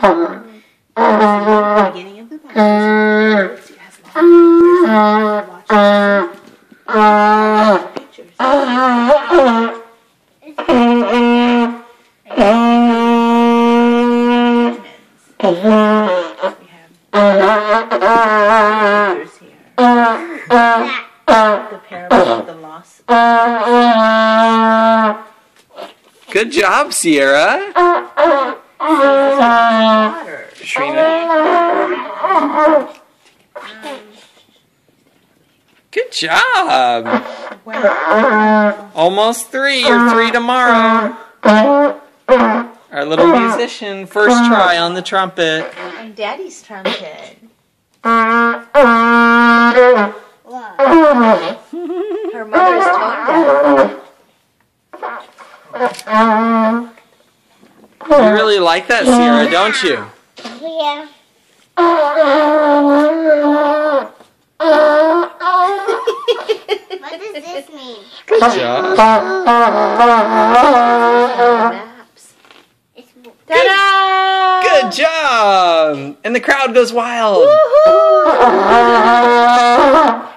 The beginning of the Bible. It has lots of pictures. Pictures here. The parable of the lost. Good job, Sierra. Shrina. Good job. Almost 3. You're 3 tomorrow. Our little musician, first try on the trumpet. And Daddy's trumpet. Her mother's tone deaf. You really like that, Sierra, don't you? Yeah. What does this mean? Good job. Maps. Ta-da! Good job! And the crowd goes wild. Woohoo!